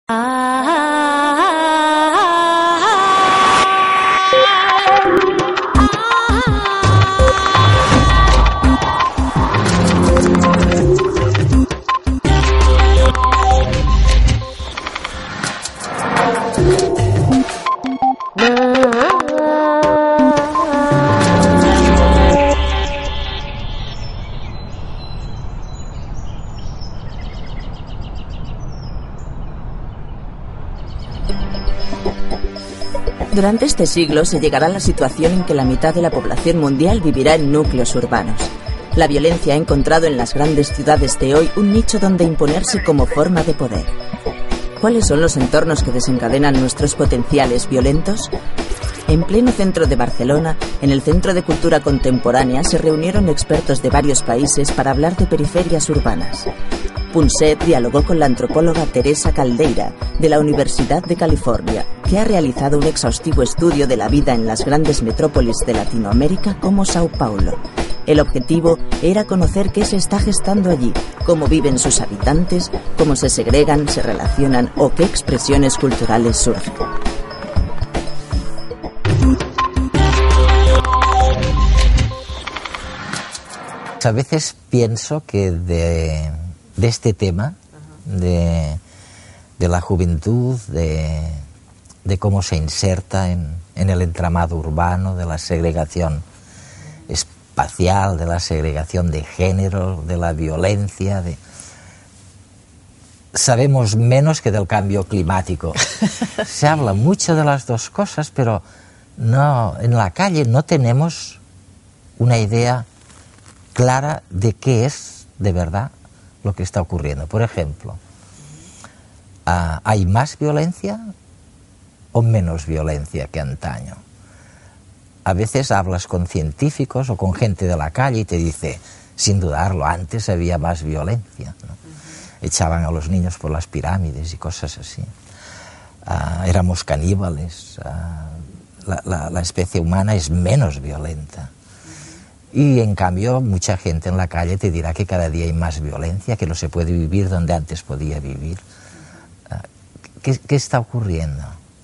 Durante este siglo se llegará a la situación en que la mitad de la población mundial vivirá en núcleos urbanos. La violencia ha encontrado en las grandes ciudades de hoy un nicho donde imponerse como forma de poder. ¿Cuáles son los entornos que desencadenan nuestros potenciales violentos? En pleno centro de Barcelona, en el Centro de Cultura Contemporánea, se reunieron expertos de varios países para hablar de periferias urbanas. Punset dialogó con la antropóloga Teresa Caldeira, de la Universidad de California, que ha realizado un exhaustivo estudio de la vida en las grandes metrópolis de Latinoamérica como Sao Paulo. El objetivo era conocer qué se está gestando allí, cómo viven sus habitantes, cómo se segregan, se relacionan o qué expresiones culturales surgen. A veces pienso que de este tema, de la juventud, de cómo se inserta en el entramado urbano, de la segregación espacial, de la segregación de género, de la violencia, sabemos menos que del cambio climático. Se habla mucho de las dos cosas, pero no, en la calle no tenemos una idea clara de qué es de verdad lo que está ocurriendo. Por ejemplo, ¿hay más violencia o menos violencia que antaño? A veces hablas con científicos o con gente de la calle y te dice, sin dudarlo, antes había más violencia, ¿no? Echaban a los niños por las pirámides y cosas así. Éramos caníbales. La especie humana es menos violenta. Y en cambio mucha gente en la calle te dirá que cada día hay más violencia, que no se puede vivir donde antes podía vivir. ¿Qué está ocurriendo?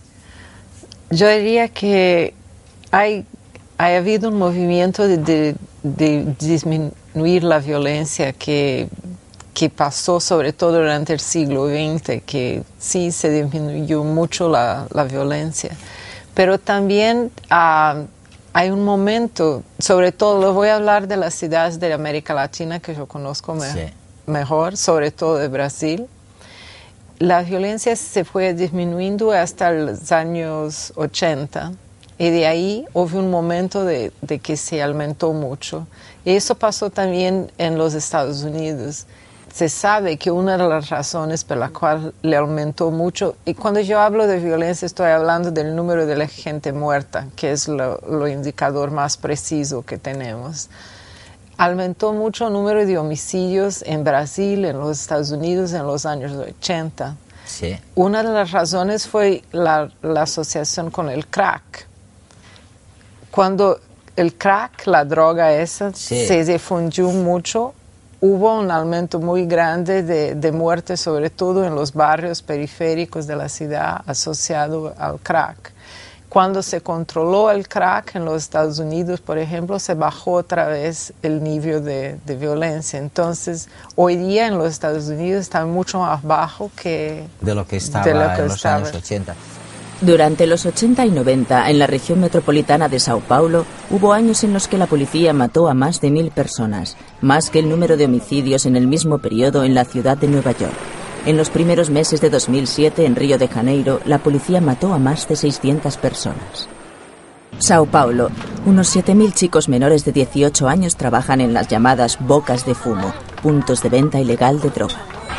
Yo diría que ha habido un movimiento de disminuir la violencia que pasó sobre todo durante el siglo XX, que sí se disminuyó mucho la violencia. Pero también hay un momento, sobre todo, lo voy a hablar de las ciudades de América Latina que yo conozco mejor, sobre todo de Brasil. La violencia se fue disminuyendo hasta los años 80 y de ahí hubo un momento de que se aumentó mucho. Y eso pasó también en los Estados Unidos. Se sabe que una de las razones por la cual le aumentó mucho, y cuando yo hablo de violencia estoy hablando del número de la gente muerta, que es lo indicador más preciso que tenemos. Aumentó mucho el número de homicidios en Brasil, en los Estados Unidos, en los años 80. Sí. Una de las razones fue la asociación con el crack. Cuando el crack, la droga esa, se difundió mucho, hubo un aumento muy grande de muertes, sobre todo en los barrios periféricos de la ciudad, asociado al crack. Cuando se controló el crack en los Estados Unidos, por ejemplo, se bajó otra vez el nivel de violencia. Entonces, hoy día en los Estados Unidos está mucho más bajo que de lo que estaba en los años 80. Durante los 80 y 90, en la región metropolitana de Sao Paulo, hubo años en los que la policía mató a más de 1000 personas, más que el número de homicidios en el mismo periodo en la ciudad de Nueva York. En los primeros meses de 2007, en Río de Janeiro, la policía mató a más de 600 personas. Sao Paulo, unos 7000 chicos menores de 18 años trabajan en las llamadas bocas de fumo, puntos de venta ilegal de droga.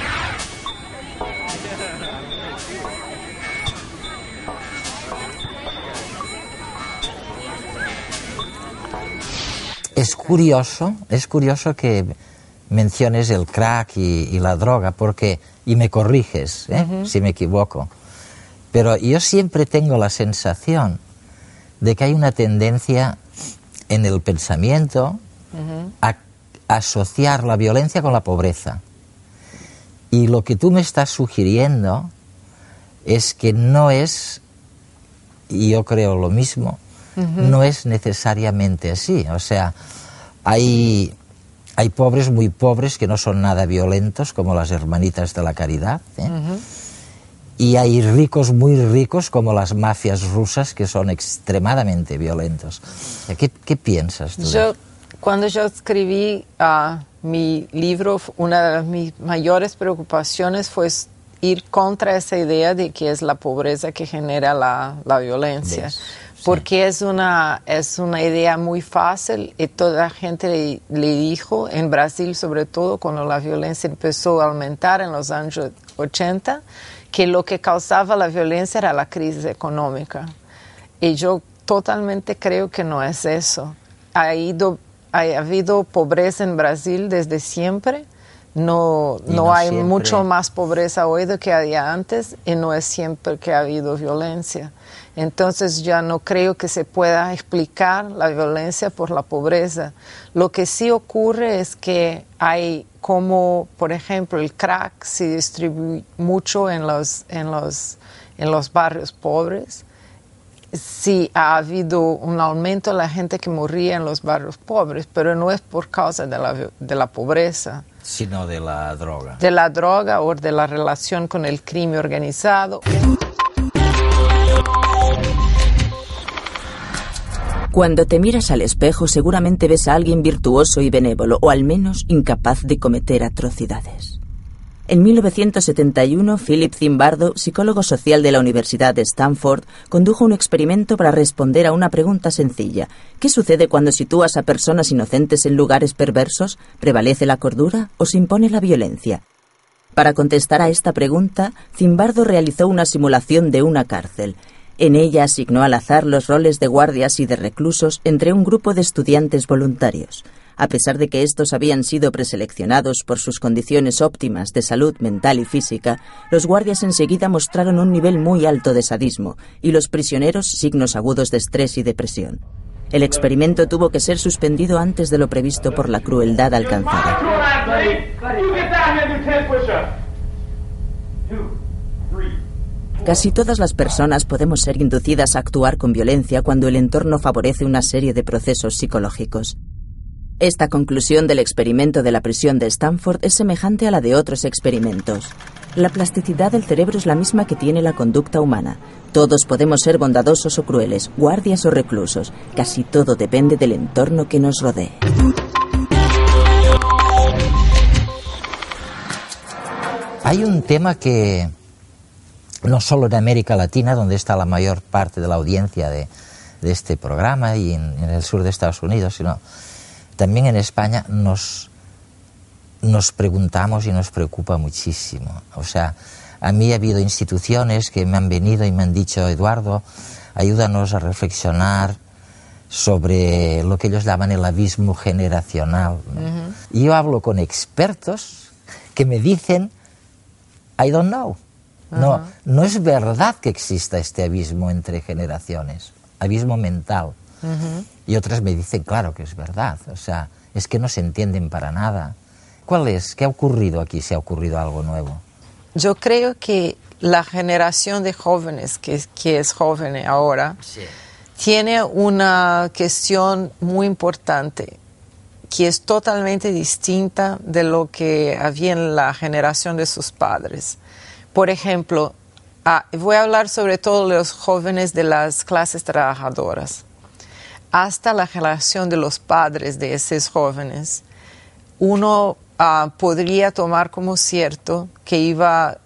Es curioso que menciones el crack y la droga, porque, y me corriges si me equivoco, pero yo siempre tengo la sensación de que hay una tendencia en el pensamiento a asociar la violencia con la pobreza. Y lo que tú me estás sugiriendo es que no es, y yo creo lo mismo, no es necesariamente así. O sea, hay pobres muy pobres que no son nada violentos, como las hermanitas de la caridad, y hay ricos muy ricos, como las mafias rusas, que son extremadamente violentos. ¿Qué piensas tú? Cuando yo escribí mi libro, una de mis mayores preocupaciones fue ir contra esa idea de que es la pobreza que genera la violencia. Sí. Porque es una idea muy fácil y toda la gente le dijo, en Brasil sobre todo, cuando la violencia empezó a aumentar en los años 80, que lo que causaba la violencia era la crisis económica. Y yo totalmente creo que no es eso. Ha habido pobreza en Brasil desde siempre. No hay siempre. Mucho más pobreza hoy de que había antes, y no es siempre que ha habido violencia. Entonces ya no creo que se pueda explicar la violencia por la pobreza. Lo que sí ocurre es que hay, como por ejemplo el crack se distribuye mucho en los barrios pobres. Sí ha habido un aumento de la gente que moría en los barrios pobres, pero no es por causa de la pobreza, sino de la droga. De la droga o de la relación con el crimen organizado. Cuando te miras al espejo, seguramente ves a alguien virtuoso y benévolo, o al menos incapaz de cometer atrocidades. En 1971, Philip Zimbardo, psicólogo social de la Universidad de Stanford, condujo un experimento para responder a una pregunta sencilla. ¿Qué sucede cuando sitúas a personas inocentes en lugares perversos? ¿Prevalece la cordura o se impone la violencia? Para contestar a esta pregunta, Zimbardo realizó una simulación de una cárcel. En ella asignó al azar los roles de guardias y de reclusos entre un grupo de estudiantes voluntarios. A pesar de que estos habían sido preseleccionados por sus condiciones óptimas de salud mental y física, los guardias enseguida mostraron un nivel muy alto de sadismo y los prisioneros signos agudos de estrés y depresión. El experimento tuvo que ser suspendido antes de lo previsto por la crueldad alcanzada. Casi todas las personas podemos ser inducidas a actuar con violencia cuando el entorno favorece una serie de procesos psicológicos. Esta conclusión del experimento de la prisión de Stanford es semejante a la de otros experimentos. La plasticidad del cerebro es la misma que tiene la conducta humana. Todos podemos ser bondadosos o crueles, guardias o reclusos. Casi todo depende del entorno que nos rodee. Hay un tema que no solo en América Latina, donde está la mayor parte de la audiencia de este programa, y en el sur de Estados Unidos, sino también en España nos preguntamos y nos preocupa muchísimo. O sea, a mí ha habido instituciones que me han venido y me han dicho: Eduardo, ayúdanos a reflexionar sobre lo que ellos llaman el abismo generacional, ¿no? Y yo hablo con expertos que me dicen: I don't know. No es verdad que exista este abismo entre generaciones, abismo mental. Y otras me dicen, claro que es verdad, o sea, es que no se entienden para nada. ¿Cuál es? ¿Qué ha ocurrido aquí, si ha ocurrido algo nuevo? Yo creo que la generación de jóvenes que es joven ahora, sí, tiene una cuestión muy importante que es totalmente distinta de lo que había en la generación de sus padres. Por ejemplo, voy a hablar sobre todo de los jóvenes de las clases trabajadoras. Hasta la generación de los padres de esos jóvenes, uno podría tomar como cierto que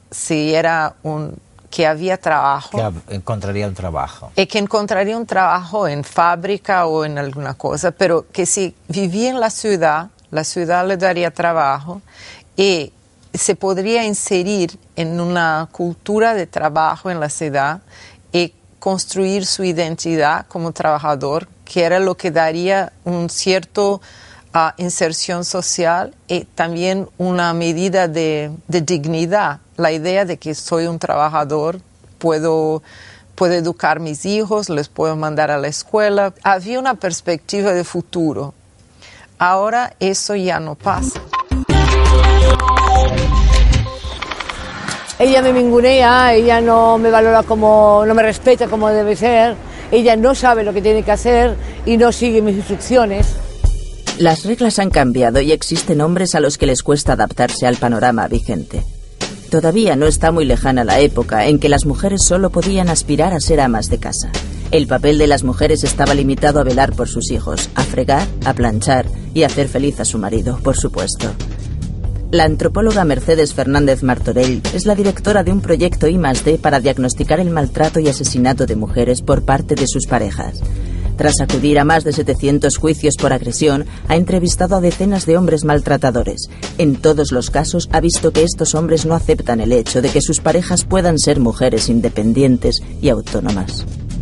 que había trabajo. Que encontraría un trabajo. Y que encontraría un trabajo en fábrica o en alguna cosa, pero que si vivía en la ciudad le daría trabajo y se podría inserir en una cultura de trabajo en la ciudad y construir su identidad como trabajador, que era lo que daría un cierto inserción social y también una medida de dignidad. La idea de que soy un trabajador, puedo educar a mis hijos, les puedo mandar a la escuela. Había una perspectiva de futuro. Ahora eso ya no pasa. Ella me ningunea, ella no me valora como, no me respeta como debe ser, ella no sabe lo que tiene que hacer y no sigue mis instrucciones. Las reglas han cambiado y existen hombres a los que les cuesta adaptarse al panorama vigente. Todavía no está muy lejana la época en que las mujeres solo podían aspirar a ser amas de casa. El papel de las mujeres estaba limitado a velar por sus hijos, a fregar, a planchar y a hacer feliz a su marido, por supuesto. La antropóloga Mercedes Fernández Martorell es la directora de un proyecto I+D para diagnosticar el maltrato y asesinato de mujeres por parte de sus parejas. Tras acudir a más de 700 juicios por agresión, ha entrevistado a decenas de hombres maltratadores. En todos los casos ha visto que estos hombres no aceptan el hecho de que sus parejas puedan ser mujeres independientes y autónomas.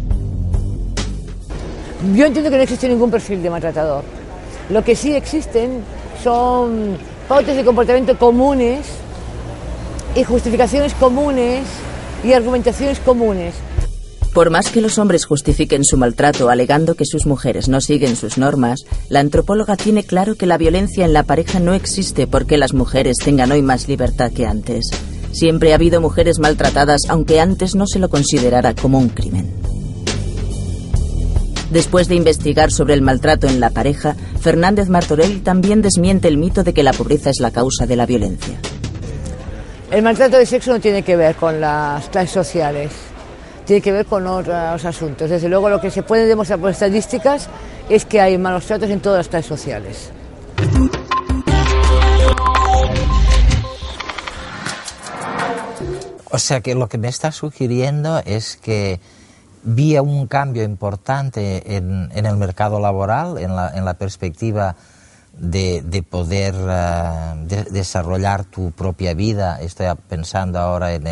Yo entiendo que no existe ningún perfil de maltratador. Lo que sí existen son pautas de comportamiento comunes y justificaciones comunes y argumentaciones comunes. Por más que los hombres justifiquen su maltrato alegando que sus mujeres no siguen sus normas, la antropóloga tiene claro que la violencia en la pareja no existe porque las mujeres tengan hoy más libertad que antes. Siempre ha habido mujeres maltratadas, aunque antes no se lo considerara como un crimen. Después de investigar sobre el maltrato en la pareja, Fernández Martorell también desmiente el mito de que la pobreza es la causa de la violencia. El maltrato de sexo no tiene que ver con las clases sociales, tiene que ver con otros asuntos. Desde luego lo que se puede demostrar por estadísticas es que hay malos tratos en todas las clases sociales. O sea que lo que me está sugiriendo es que vi un cambio importante en el mercado laboral, en la perspectiva de poder desarrollar tu propia vida. Estoy pensando ahora en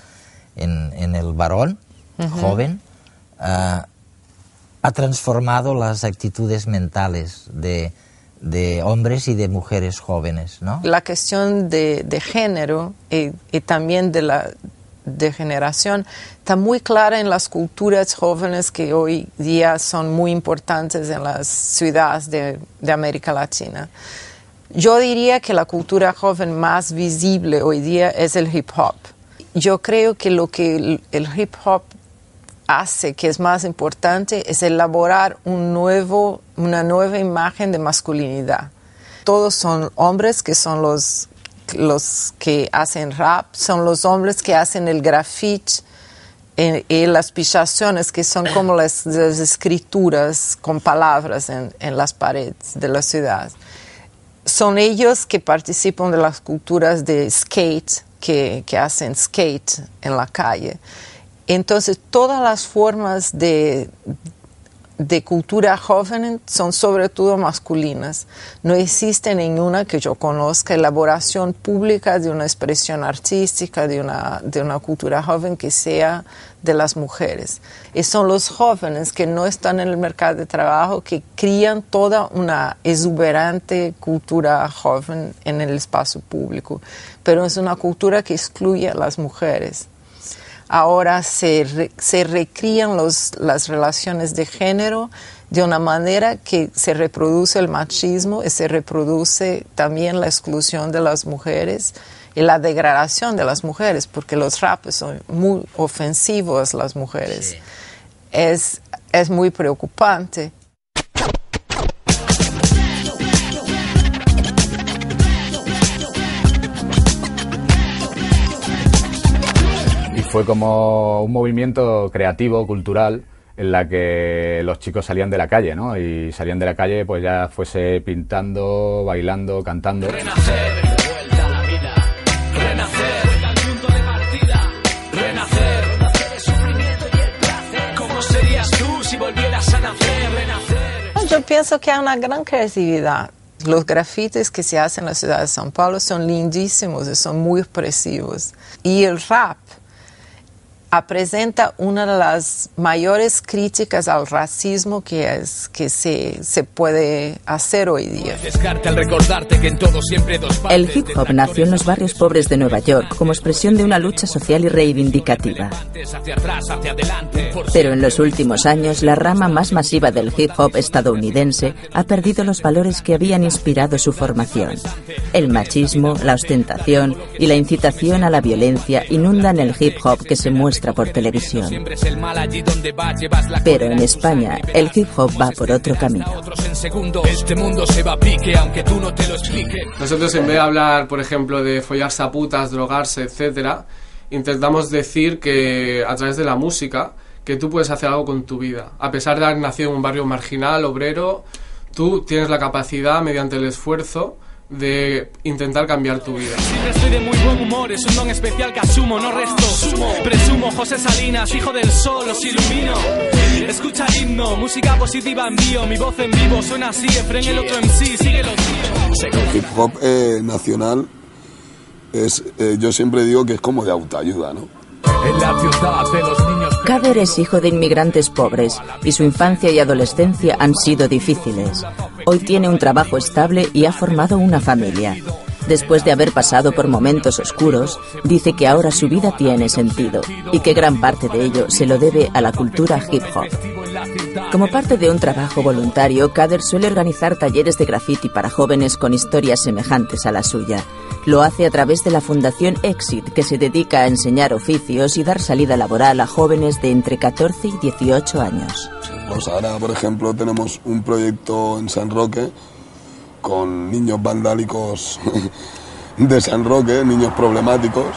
el varón joven. Ha transformado las actitudes mentales de hombres y de mujeres jóvenes, ¿no? La cuestión de género y también de generación está muy clara en las culturas jóvenes que hoy día son muy importantes en las ciudades de América Latina. Yo diría que la cultura joven más visible hoy día es el hip hop. Yo creo que lo que el hip hop hace, que es más importante, es elaborar una nueva imagen de masculinidad. Todos son hombres que son los que hacen rap, son los hombres que hacen el graffiti y las pichaciones, que son como las escrituras con palabras en las paredes de la ciudad. Son ellos que participan de las culturas de skate, que hacen skate en la calle. Entonces, todas las formas de cultura joven son sobre todo masculinas. No existe ninguna que yo conozca elaboración pública de una expresión artística, de una cultura joven que sea de las mujeres. Y son los jóvenes que no están en el mercado de trabajo que crían toda una exuberante cultura joven en el espacio público. Pero es una cultura que excluye a las mujeres. Ahora se recrían las relaciones de género de una manera que se reproduce el machismo y se reproduce también la exclusión de las mujeres y la degradación de las mujeres, porque los raps son muy ofensivos a las mujeres. Sí. Es muy preocupante. Fue como un movimiento creativo, cultural, en la que los chicos salían de la calle, ¿no? Y salían de la calle, pues ya fuese pintando, bailando, cantando. Renacer, vuelta a la vida, renacer, vuelta al punto de partida, renacer, renacer el sufrimiento y el placer. ¿Cómo serías tú si volvieras a nacer, renacer? Yo pienso que hay una gran creatividad. Los grafitis que se hacen en la ciudad de São Paulo son lindísimos y son muy expresivos. Y el rap presenta una de las mayores críticas al racismo que se puede hacer hoy día. El hip hop nació en los barrios pobres de Nueva York como expresión de una lucha social y reivindicativa. Pero en los últimos años, la rama más masiva del hip hop estadounidense ha perdido los valores que habían inspirado su formación. El machismo, la ostentación y la incitación a la violencia inundan el hip hop que se muestra por televisión. Pero en España, el hip hop va por otro camino. Nosotros, en vez de hablar, por ejemplo, de follarse a putas, drogarse, etcétera, intentamos decir que a través de la música que tú puedes hacer algo con tu vida. A pesar de haber nacido en un barrio marginal, obrero, tú tienes la capacidad, mediante el esfuerzo, de intentar cambiar tu vida. Siempre estoy de muy buen humor, es un don especial que asumo, no resto. Presumo, José Salinas, hijo del sol, os ilumino. Escucha el himno, música positiva envío, mi voz en vivo suena así, Efren el otro MC, sigue los tíos. El hip hop nacional es, yo siempre digo que es como de autoayuda, ¿no? En la ciudad de los niños. Kader es hijo de inmigrantes pobres y su infancia y adolescencia han sido difíciles. Hoy tiene un trabajo estable y ha formado una familia. Después de haber pasado por momentos oscuros, dice que ahora su vida tiene sentido y que gran parte de ello se lo debe a la cultura hip hop. Como parte de un trabajo voluntario, Kader suele organizar talleres de graffiti para jóvenes con historias semejantes a la suya. Lo hace a través de la Fundación Exit, que se dedica a enseñar oficios y dar salida laboral a jóvenes de entre 14 y 18 años. Pues ahora, por ejemplo, tenemos un proyecto en San Roque con niños vandálicos de San Roque, niños problemáticos.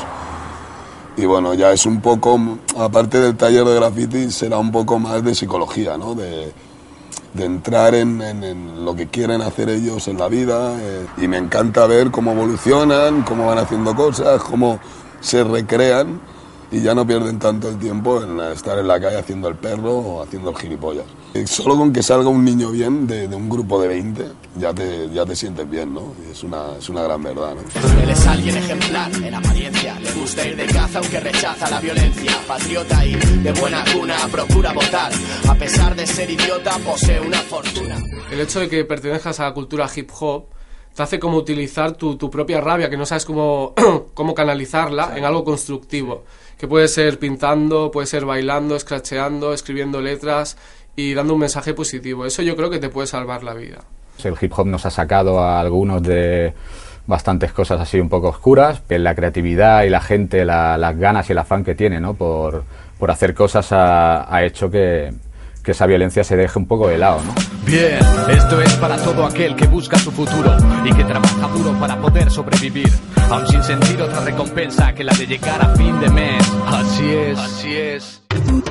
Y bueno, ya es un poco, aparte del taller de graffiti, será un poco más de psicología, ¿no? De entrar en lo que quieren hacer ellos en la vida. Y me encanta ver cómo evolucionan, cómo van haciendo cosas, cómo se recrean y ya no pierden tanto el tiempo en estar en la calle haciendo el perro o haciendo el gilipollas. Solo con que salga un niño bien de un grupo de 20 ya te sientes bien, ¿no? Es una gran verdad, ¿no? Él es alguien ejemplar en apariencia, le gusta ir de caza aunque rechaza la violencia. Patriota y de buena cuna, procura votar. A pesar de ser idiota, posee una fortuna. El hecho de que pertenezcas a la cultura hip hop te hace como utilizar tu propia rabia, que no sabes cómo canalizarla en algo constructivo. Que puede ser pintando, puede ser bailando, scratcheando, escribiendo letras y dando un mensaje positivo. Eso yo creo que te puede salvar la vida. El hip hop nos ha sacado a algunos de bastantes cosas así un poco oscuras, pero la creatividad y la gente, las ganas y el afán que tiene, ¿no? por hacer cosas ha hecho que esa violencia se deje un poco de lado, ¿no? Bien, esto es para todo aquel que busca su futuro y que trabaja duro para poder sobrevivir, aun sin sentir otra recompensa que la de llegar a fin de mes. Así es, así es.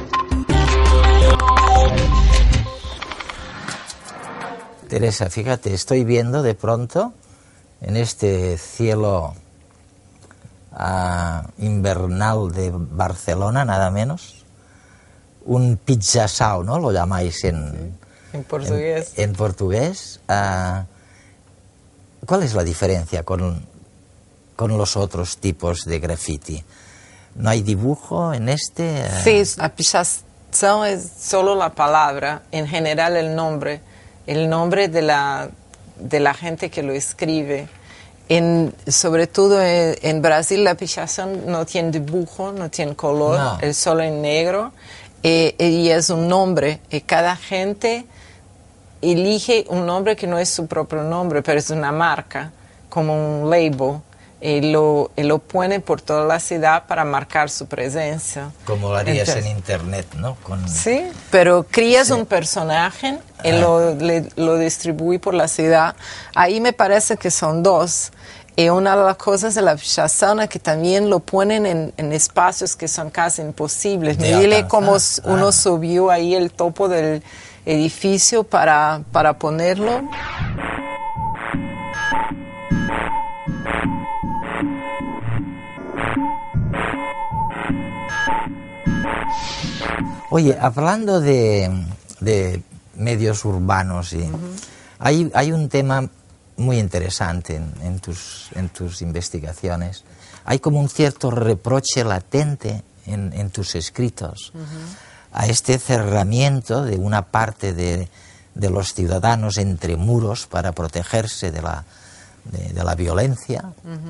Teresa, fíjate, estoy viendo de pronto en este cielo invernal de Barcelona, nada menos, un pizzasao, ¿no? Lo llamáis en portugués. En portugués. ¿Cuál es la diferencia con los otros tipos de graffiti? ¿No hay dibujo en este? Sí, la pichação es solo la palabra, en general el nombre de la gente que lo escribe. Sobre todo en Brasil la pichação no tiene dibujo, no tiene color, no. Es solo en negro. Y es un nombre, y cada gente elige un nombre que no es su propio nombre, pero es una marca, como un label, y lo pone por toda la ciudad para marcar su presencia. Como lo harías en internet, ¿no? Sí, pero crías un personaje y lo distribuye por la ciudad. Ahí me parece que son dos. Y una de las cosas de la pichação es que también lo ponen en espacios que son casi imposibles. Me dile cómo uno subió ahí el topo del edificio para ponerlo. Oye, hablando de medios urbanos, hay un tema muy interesante en tus investigaciones. Hay como un cierto reproche latente en tus escritos, a este cerramiento de una parte de los ciudadanos entre muros para protegerse de la violencia.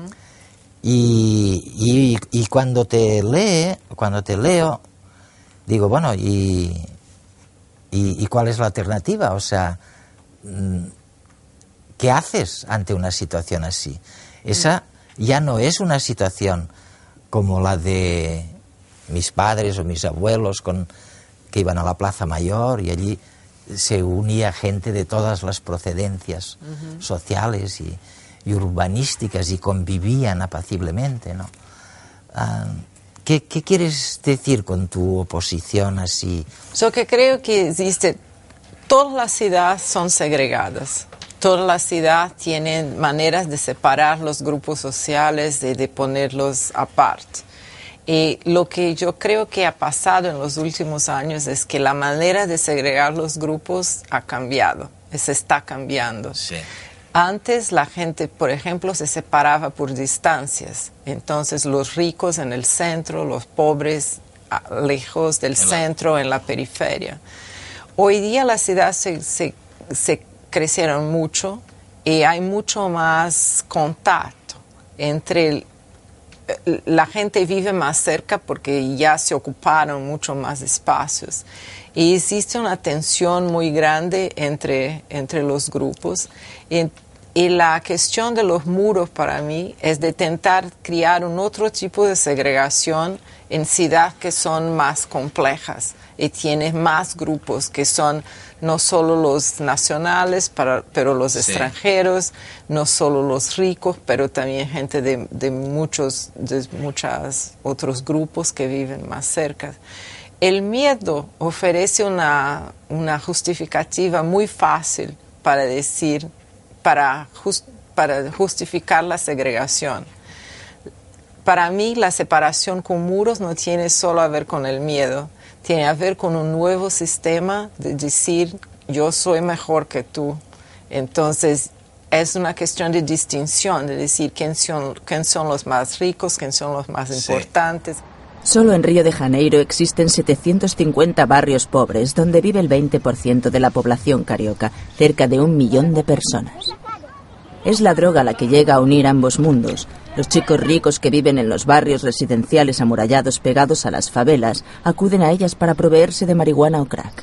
Y cuando te leo, digo, bueno, ¿y cuál es la alternativa? O sea, ¿qué haces ante una situación así? Esa ya no es una situación como la de mis padres o mis abuelos que iban a la Plaza Mayor y allí se unía gente de todas las procedencias sociales y urbanísticas y convivían apaciblemente, ¿no? ¿Qué quieres decir con tu oposición así? Yo que creo que existe, todas las ciudades son segregadas, todas las ciudades tienen maneras de separar los grupos sociales, de ponerlos aparte. Y lo que yo creo que ha pasado en los últimos años es que la manera de segregar los grupos ha cambiado, se está cambiando. Sí. Antes la gente, por ejemplo, se separaba por distancias. Entonces los ricos en el centro, los pobres lejos del centro, en la periferia. Hoy día las ciudades se crecieron mucho y hay mucho más contacto entre la gente vive más cerca porque ya se ocuparon mucho más espacios. Y existe una tensión muy grande entre los grupos. Y la cuestión de los muros para mí es de intentar crear un otro tipo de segregación en ciudades que son más complejas y tienen más grupos que son no solo los nacionales, pero los extranjeros, no solo los ricos, pero también gente de muchos otros grupos que viven más cerca. El miedo ofrece una justificativa muy fácil para decir, para justificar la segregación. Para mí, la separación con muros no tiene solo a ver con el miedo, tiene a ver con un nuevo sistema de decir, yo soy mejor que tú. Entonces, es una cuestión de distinción, de decir quién son los más ricos, quién son los más importantes. Solo en Río de Janeiro existen 750 barrios pobres donde vive el 20% de la población carioca, cerca de 1 millón de personas. Es la droga la que llega a unir ambos mundos. Los chicos ricos que viven en los barrios residenciales amurallados pegados a las favelas acuden a ellas para proveerse de marihuana o crack.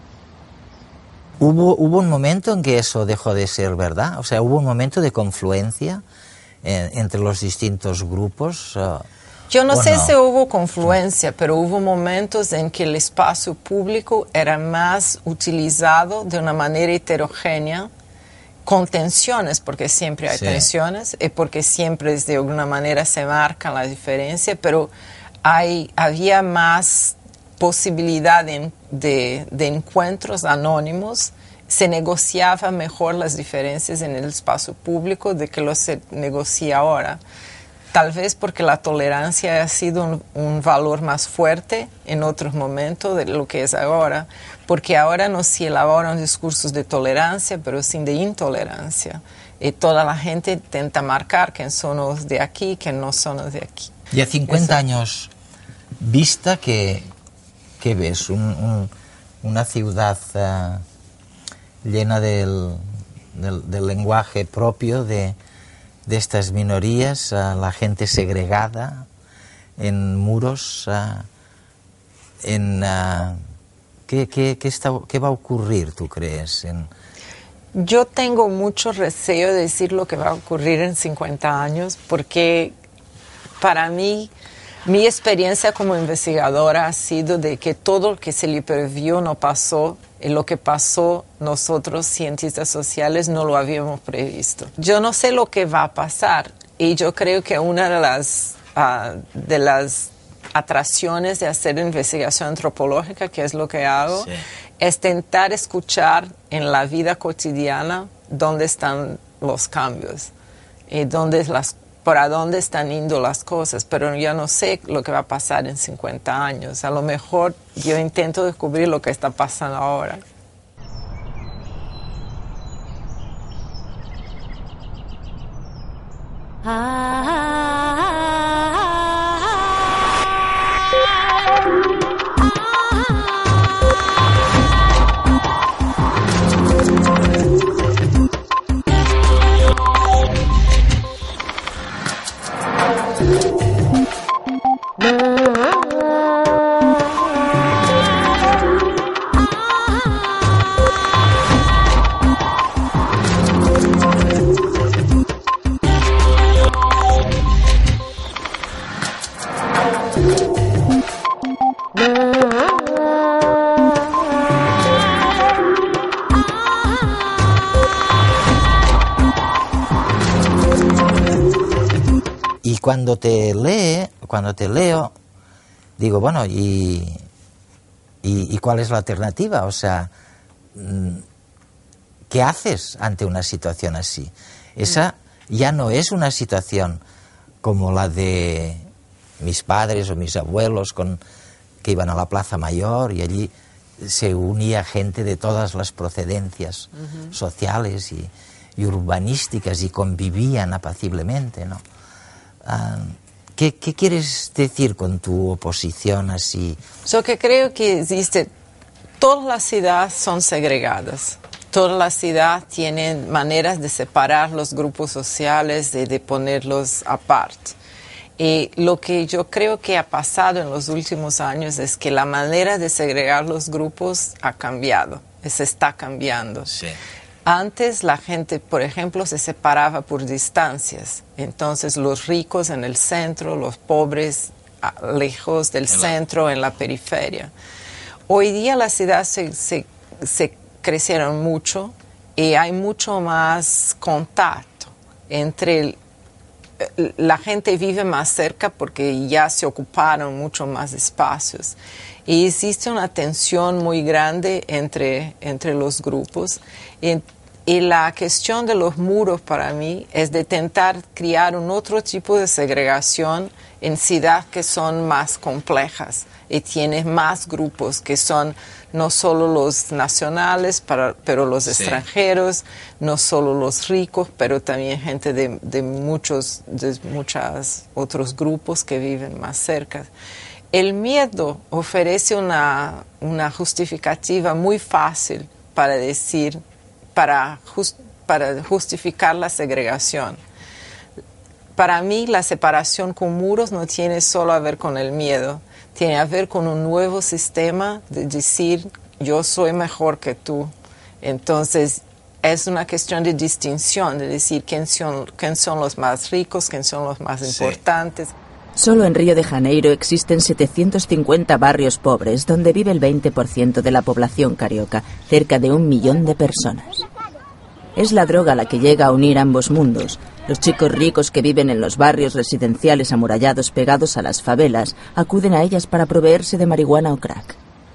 ¿Hubo un momento en que eso dejó de ser verdad? O sea, ¿hubo un momento de confluencia entre los distintos grupos? Yo no sé si hubo confluencia, pero hubo momentos en que el espacio público era más utilizado de una manera heterogénea, con tensiones, porque siempre hay tensiones, y porque siempre de alguna manera se marca la diferencia, pero había más posibilidad de encuentros anónimos, se negociaba mejor las diferencias en el espacio público de que lo se negocia ahora. Tal vez porque la tolerancia ha sido un valor más fuerte en otros momentos de lo que es ahora, porque ahora no se elaboran discursos de tolerancia, pero sí de intolerancia. Y toda la gente intenta marcar quién son los de aquí, quién no son los de aquí. Y a 50 años vista, ¿qué ves? Una ciudad llena del lenguaje propio de estas minorías, la gente segregada en muros. ¿Qué va a ocurrir, tú crees? Yo tengo mucho deseo de decir lo que va a ocurrir en 50 años, porque para mí, mi experiencia como investigadora ha sido de que todo lo que se le previó no pasó, y lo que pasó nosotros, cientistas sociales, no lo habíamos previsto. Yo no sé lo que va a pasar, y yo creo que una de las atracciones de hacer investigación antropológica, que es lo que hago, es intentar escuchar en la vida cotidiana dónde están los cambios y para dónde están yendo las cosas, pero yo no sé lo que va a pasar en 50 años. A lo mejor yo intento descubrir lo que está pasando ahora. cuando te leo, digo, bueno, ¿y cuál es la alternativa? O sea, ¿qué haces ante una situación así? Esa ya no es una situación como la de mis padres o mis abuelos que iban a la Plaza Mayor y allí se unía gente de todas las procedencias sociales y urbanísticas y convivían apaciblemente, ¿no? ¿Qué quieres decir con tu oposición así? Yo que creo que existe, todas las ciudades son segregadas. Todas las ciudades tienen maneras de separar los grupos sociales, de ponerlos aparte. Y lo que yo creo que ha pasado en los últimos años es que la manera de segregar los grupos ha cambiado, se está cambiando. Sí. Antes la gente, por ejemplo, se separaba por distancias. Entonces los ricos en el centro, los pobres lejos del centro, en la periferia. Hoy día las ciudades se crecieron mucho y hay mucho más contacto entre la gente vive más cerca porque ya se ocuparon mucho más espacios y existe una tensión muy grande entre los grupos y la cuestión de los muros para mí es de intentar crear un otro tipo de segregación en ciudades que son más complejas y tienen más grupos que son no solo los nacionales, pero los extranjeros, no solo los ricos, pero también gente de muchos otros grupos que viven más cerca. El miedo ofrece una justificativa muy fácil para decir, para justificar la segregación. Para mí, la separación con muros no tiene solo a ver con el miedo, tiene a ver con un nuevo sistema de decir, yo soy mejor que tú. Entonces, es una cuestión de distinción, de decir quién son los más ricos, quién son los más importantes. Solo en Río de Janeiro existen 750 barrios pobres, donde vive el 20% de la población carioca, cerca de 1 millón de personas. Es la droga la que llega a unir ambos mundos. Los chicos ricos que viven en los barrios residenciales amurallados pegados a las favelas acuden a ellas para proveerse de marihuana o crack.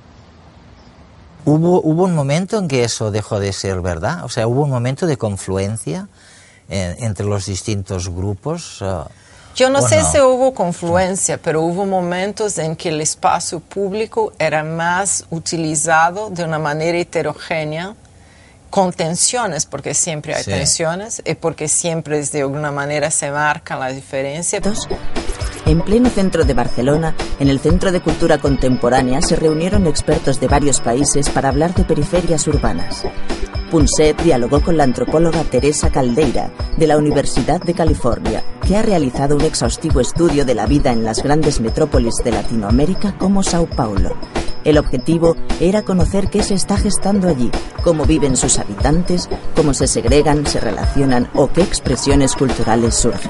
¿Hubo un momento en que eso dejó de ser verdad? O sea, ¿hubo un momento de confluencia entre los distintos grupos? Yo no sé si hubo confluencia, pero hubo momentos en que el espacio público era más utilizado de una manera heterogénea, con tensiones, porque siempre hay tensiones, y porque siempre de alguna manera se marca la diferencia. En pleno centro de Barcelona, en el Centro de Cultura Contemporánea, se reunieron expertos de varios países para hablar de periferias urbanas. Punset dialogó con la antropóloga Teresa Caldeira, de la Universidad de California, que ha realizado un exhaustivo estudio de la vida en las grandes metrópolis de Latinoamérica como Sao Paulo. El objetivo era conocer qué se está gestando allí, cómo viven sus habitantes, cómo se segregan, se relacionan o qué expresiones culturales surgen.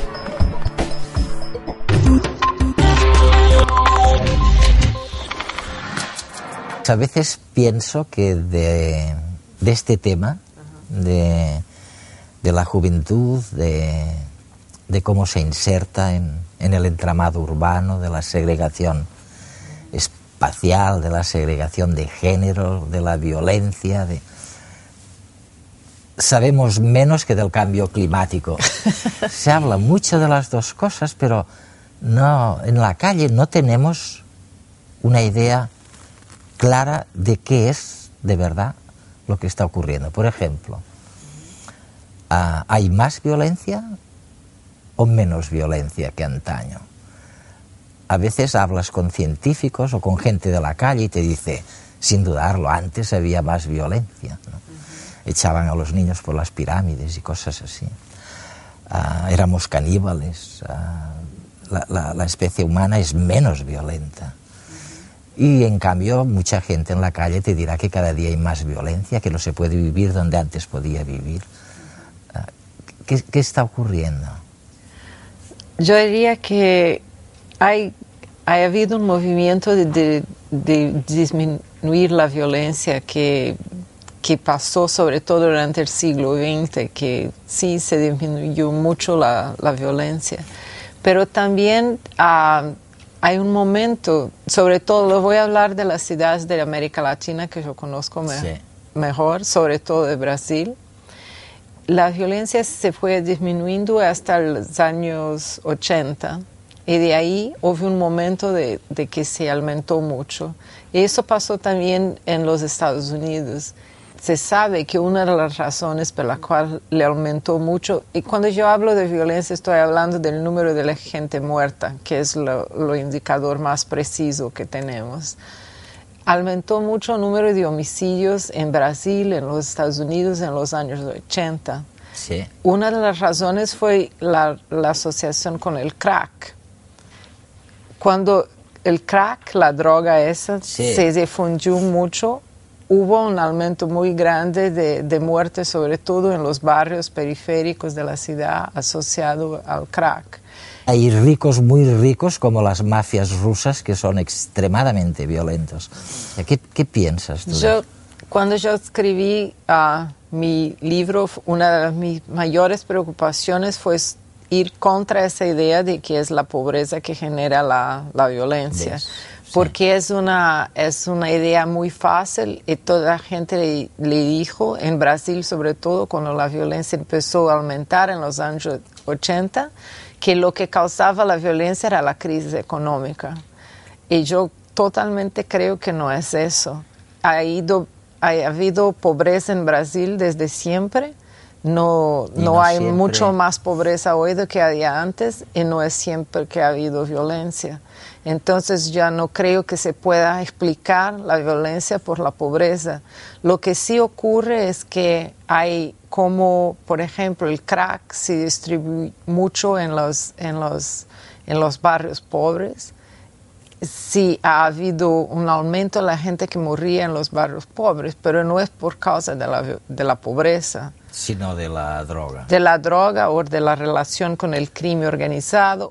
A veces pienso que de este tema, de la juventud, de cómo se inserta en el entramado urbano, de la segregación espacial, de la segregación de género, de la violencia, sabemos menos que del cambio climático. Se habla mucho de las dos cosas, pero no, en la calle no tenemos una idea clara de qué es de verdad lo que está ocurriendo. Por ejemplo, ¿hay más violencia o menos violencia que antaño? A veces hablas con científicos o con gente de la calle y te dice, sin dudarlo, antes había más violencia, ¿no? Echaban a los niños por las pirámides y cosas así. Éramos caníbales. La especie humana es menos violenta. Y en cambio mucha gente en la calle te dirá que cada día hay más violencia, que no se puede vivir donde antes podía vivir. ¿Qué está ocurriendo? Yo diría que ha habido un movimiento de disminuir la violencia que pasó sobre todo durante el siglo XX, que sí se disminuyó mucho la violencia. pero también hay un momento, sobre todo lo voy a hablar de las ciudades de América Latina que yo conozco mejor, sobre todo de Brasil. La violencia se fue disminuyendo hasta los años 80 y de ahí hubo un momento de que se aumentó mucho. Y eso pasó también en los Estados Unidos. Se sabe que una de las razones por la cual le aumentó mucho, y cuando yo hablo de violencia estoy hablando del número de la gente muerta, que es lo indicador más preciso que tenemos. Aumentó mucho el número de homicidios en Brasil, en los Estados Unidos, en los años 80. Sí. Una de las razones fue la asociación con el crack. Cuando el crack, la droga esa, se difundió mucho, hubo un aumento muy grande de muertes, sobre todo en los barrios periféricos de la ciudad, asociado al crack. Hay ricos muy ricos como las mafias rusas que son extremadamente violentos. ¿Qué piensas tú? Cuando yo escribí mi libro, una de mis mayores preocupaciones fue ir contra esa idea de que es la pobreza que genera la violencia. Porque es una idea muy fácil y toda la gente le dijo, en Brasil sobre todo, cuando la violencia empezó a aumentar en los años 80, que lo que causaba la violencia era la crisis económica. Y yo totalmente creo que no es eso. Ha habido pobreza en Brasil desde siempre. No hay siempre. Mucho más pobreza hoy de que había antes y no es siempre que ha habido violencia. Entonces ya no creo que se pueda explicar la violencia por la pobreza. Lo que sí ocurre es que hay como, por ejemplo, el crack se distribuye mucho en los barrios pobres. Sí ha habido un aumento de la gente que moría en los barrios pobres, pero no es por causa de la pobreza. Sino de la droga. De la droga o de la relación con el crimen organizado.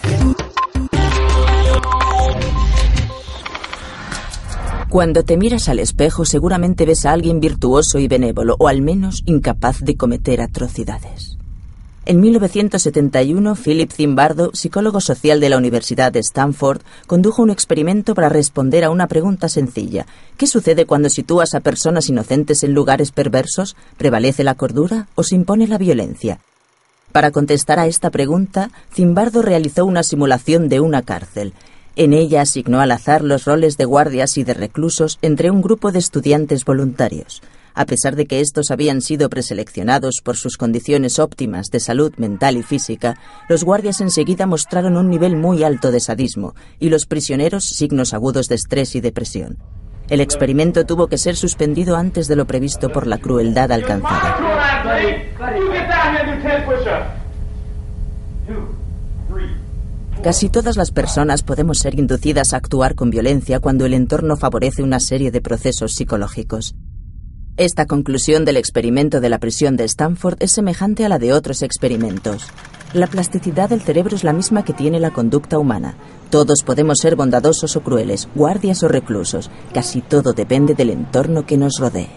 Cuando te miras al espejo, seguramente ves a alguien virtuoso y benévolo, o al menos incapaz de cometer atrocidades. En 1971, Philip Zimbardo, psicólogo social de la Universidad de Stanford, condujo un experimento para responder a una pregunta sencilla. ¿Qué sucede cuando sitúas a personas inocentes en lugares perversos? ¿Prevalece la cordura o se impone la violencia? Para contestar a esta pregunta, Zimbardo realizó una simulación de una cárcel. En ella asignó al azar los roles de guardias y de reclusos entre un grupo de estudiantes voluntarios. A pesar de que estos habían sido preseleccionados por sus condiciones óptimas de salud mental y física, los guardias enseguida mostraron un nivel muy alto de sadismo y los prisioneros signos agudos de estrés y depresión. El experimento tuvo que ser suspendido antes de lo previsto por la crueldad alcanzada. Casi todas las personas podemos ser inducidas a actuar con violencia cuando el entorno favorece una serie de procesos psicológicos. Esta conclusión del experimento de la prisión de Stanford es semejante a la de otros experimentos. La plasticidad del cerebro es la misma que tiene la conducta humana. Todos podemos ser bondadosos o crueles, guardias o reclusos. Casi todo depende del entorno que nos rodee.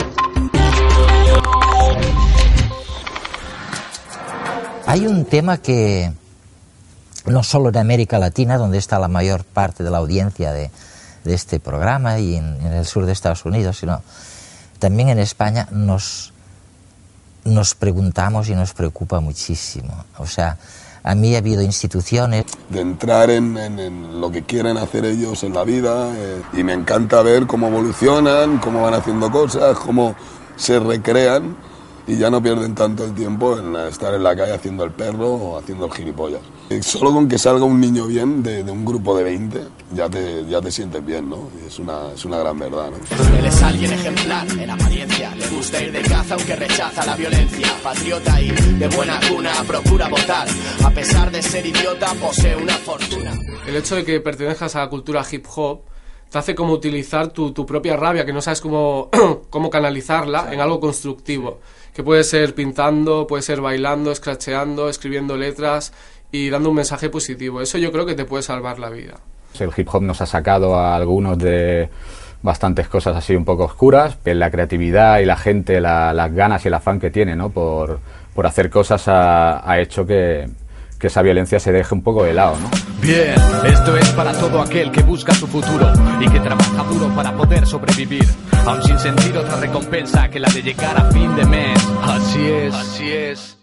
Hay un tema que no solo en América Latina, donde está la mayor parte de la audiencia de este programa, y en el sur de Estados Unidos, sino también en España nos preguntamos y nos preocupa muchísimo. O sea, a mí ha habido instituciones... De entrar en lo que quieren hacer ellos en la vida, y me encanta ver cómo evolucionan, cómo van haciendo cosas, cómo se recrean, y ya no pierden tanto el tiempo en estar en la calle haciendo el perro o haciendo el gilipollas. Solo con que salga un niño bien de un grupo de 20, ya te sientes bien, ¿no? Es una gran verdad, ¿no? Él es alguien ejemplar en apariencia, le gusta ir de caza aunque rechaza la violencia. Patriota y de buena cuna, procura votar, a pesar de ser idiota posee una fortuna. El hecho de que pertenezcas a la cultura hip hop te hace como utilizar tu propia rabia, que no sabes cómo canalizarla en algo constructivo. Que puede ser pintando, puede ser bailando, scratcheando, escribiendo letras y dando un mensaje positivo. Eso yo creo que te puede salvar la vida. El hip hop nos ha sacado a algunos de bastantes cosas así un poco oscuras, pero la creatividad y la gente, las ganas y el afán que tiene, ¿no? por hacer cosas ha hecho que que esa violencia se deje un poco de lado, ¿no? Bien, esto es para todo aquel que busca su futuro y que trabaja duro para poder sobrevivir, aun sin sentir otra recompensa que la de llegar a fin de mes. Así es, así es.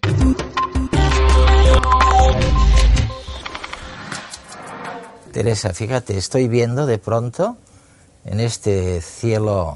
Teresa, fíjate, estoy viendo de pronto en este cielo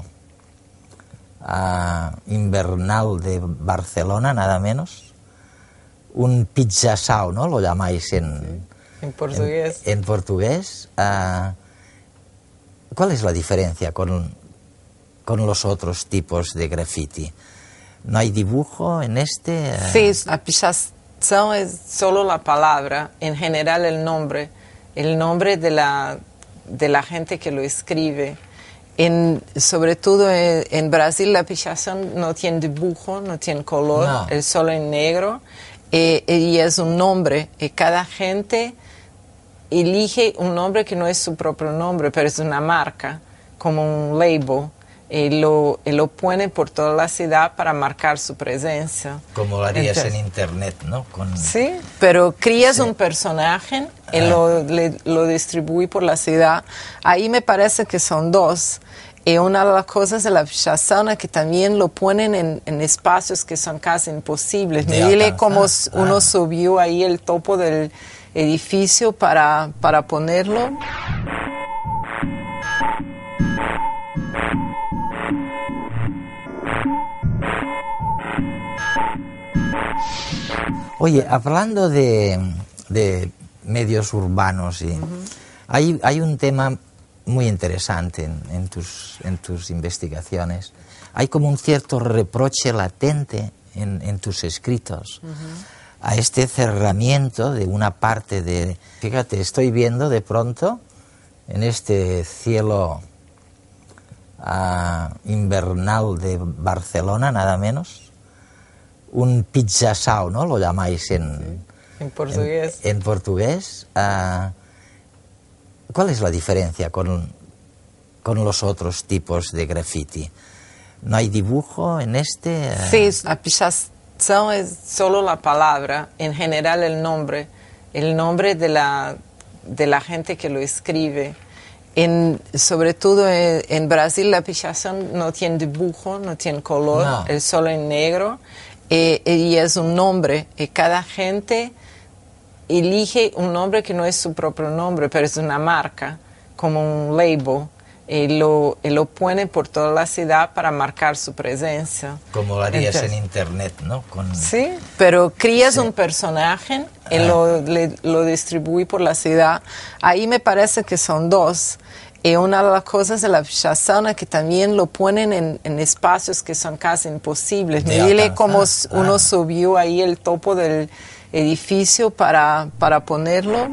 invernal de Barcelona, nada menos, un pizzasao, ¿no? Lo llamáis en portugués. En portugués. ¿Cuál es la diferencia con los otros tipos de graffiti? ¿No hay dibujo en este? Sí, la pichação es solo la palabra, en general el nombre de la gente que lo escribe. Sobre todo en Brasil la pichação no tiene dibujo, no tiene color, no. Es solo en negro y es un nombre. Y cada gente elige un nombre que no es su propio nombre, pero es una marca, como un label. Y lo pone por toda la ciudad para marcar su presencia. Como lo harías en internet, ¿no? Sí, pero crías un personaje y lo distribuye por la ciudad. Ahí me parece que son dos. Y una de las cosas de la pichação es que también lo ponen en espacios que son casi imposibles. Mire cómo uno subió ahí el topo del edificio para ponerlo. Oye, hablando de medios urbanos, hay un tema muy interesante en tus investigaciones. Hay como un cierto reproche latente en tus escritos a este cerramiento de una parte de... Fíjate, estoy viendo de pronto en este cielo invernal de Barcelona, nada menos, un pizzasao, ¿no? Lo llamáis en portugués. En portugués. ¿Cuál es la diferencia con los otros tipos de graffiti? ¿No hay dibujo en este? Sí, la pichação es solo la palabra, en general el nombre de la gente que lo escribe. Sobre todo en Brasil la pichação no tiene dibujo, no tiene color, no. Es solo en negro. Y es un nombre, y cada gente elige un nombre que no es su propio nombre, pero es una marca, como un label, y lo pone por toda la ciudad para marcar su presencia. Como lo harías en internet, ¿no? Sí, pero crías un personaje y lo distribuye por la ciudad. Ahí me parece que son dos. Y una de las cosas de la pichação es que también lo ponen en espacios que son casi imposibles. Mire cómo uno subió ahí el topo del edificio para ponerlo.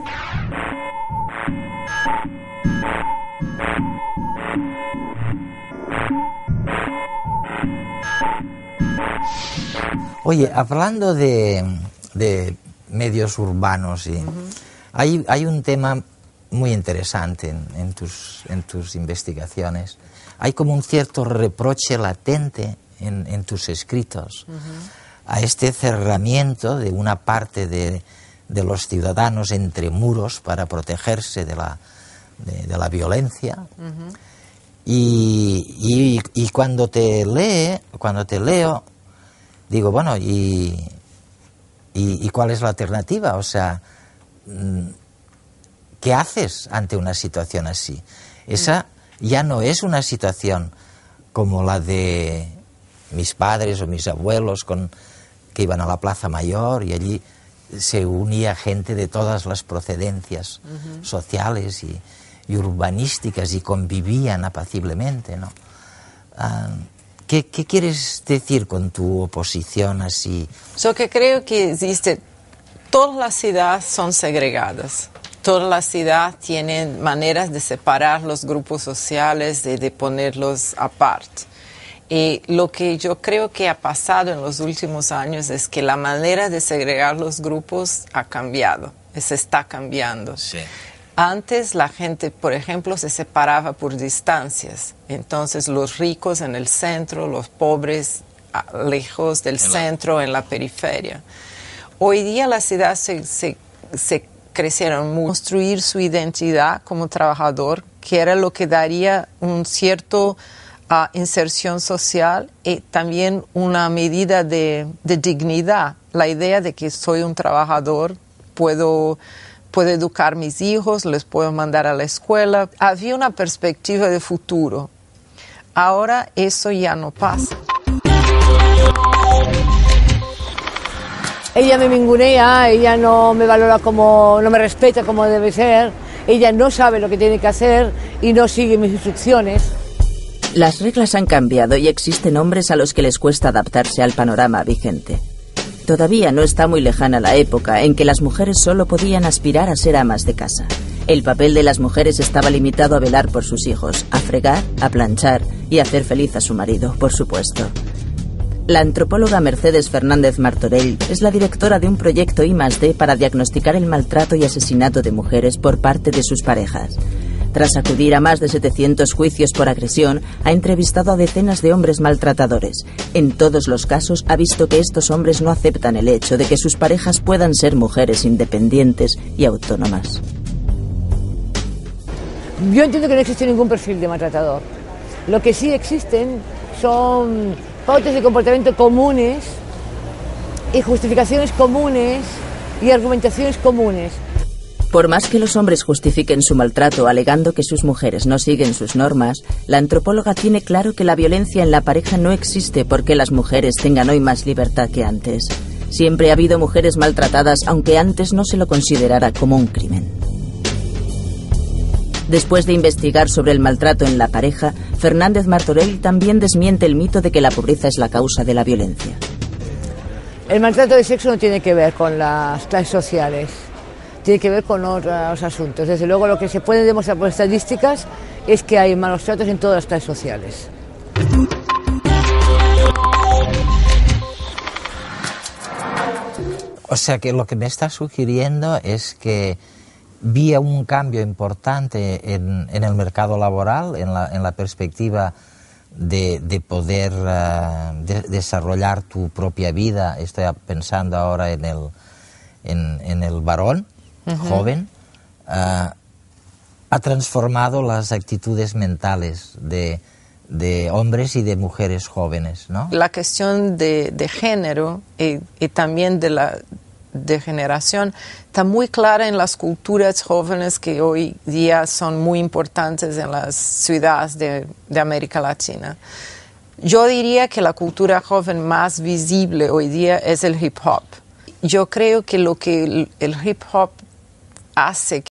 Oye, hablando de medios urbanos, hay un tema muy interesante en tus investigaciones. Hay como un cierto reproche latente en tus escritos a este cerramiento de una parte de los ciudadanos entre muros para protegerse de la violencia. Y cuando te leo, digo, bueno, ¿y cuál es la alternativa? O sea, ¿qué haces ante una situación así? Esa ya no es una situación como la de mis padres o mis abuelos que iban a la Plaza Mayor y allí se unía gente de todas las procedencias sociales y urbanísticas y convivían apaciblemente, ¿no? ¿Qué quieres decir con tu oposición así? Yo que creo que existe, todas las ciudades son segregadas. Toda la ciudad tiene maneras de separar los grupos sociales, de ponerlos aparte. Y lo que yo creo que ha pasado en los últimos años es que la manera de segregar los grupos ha cambiado, se está cambiando. Sí. Antes la gente, por ejemplo, se separaba por distancias. Entonces los ricos en el centro, los pobres lejos del centro, en la periferia. Hoy día la ciudad se se crecieron mucho, construir su identidad como trabajador, que era lo que daría un cierto inserción social y también una medida de dignidad. La idea de que soy un trabajador, puedo educar a mis hijos, les puedo mandar a la escuela. Había una perspectiva de futuro. Ahora eso ya no pasa. Ella me ningunea, ella no me valora como, no me respeta como debe ser, ella no sabe lo que tiene que hacer y no sigue mis instrucciones. Las reglas han cambiado y existen hombres a los que les cuesta adaptarse al panorama vigente. Todavía no está muy lejana la época en que las mujeres solo podían aspirar a ser amas de casa. El papel de las mujeres estaba limitado a velar por sus hijos, a fregar, a planchar y a hacer feliz a su marido, por supuesto. La antropóloga Mercedes Fernández Martorell es la directora de un proyecto I+D para diagnosticar el maltrato y asesinato de mujeres por parte de sus parejas. Tras acudir a más de 700 juicios por agresión, ha entrevistado a decenas de hombres maltratadores. En todos los casos ha visto que estos hombres no aceptan el hecho de que sus parejas puedan ser mujeres independientes y autónomas. Yo entiendo que no existe ningún perfil de maltratador. Lo que sí existen son pautas de comportamiento comunes y justificaciones comunes y argumentaciones comunes. Por más que los hombres justifiquen su maltrato alegando que sus mujeres no siguen sus normas, la antropóloga tiene claro que la violencia en la pareja no existe porque las mujeres tengan hoy más libertad que antes. Siempre ha habido mujeres maltratadas, aunque antes no se lo considerara como un crimen. Después de investigar sobre el maltrato en la pareja, Fernández Martorell también desmiente el mito de que la pobreza es la causa de la violencia. El maltrato de sexo no tiene que ver con las clases sociales, tiene que ver con otros asuntos. Desde luego lo que se puede demostrar por estadísticas es que hay malos tratos en todas las clases sociales. O sea que lo que me está sugiriendo es que vi un cambio importante en el mercado laboral, en la perspectiva de poder desarrollar tu propia vida. Estoy pensando ahora en el varón joven. Ha transformado las actitudes mentales de hombres y de mujeres jóvenes, ¿no? La cuestión de género y también de generación está muy clara en las culturas jóvenes que hoy día son muy importantes en las ciudades de América Latina. Yo diría que la cultura joven más visible hoy día es el hip hop. Yo creo que lo que el hip hop hace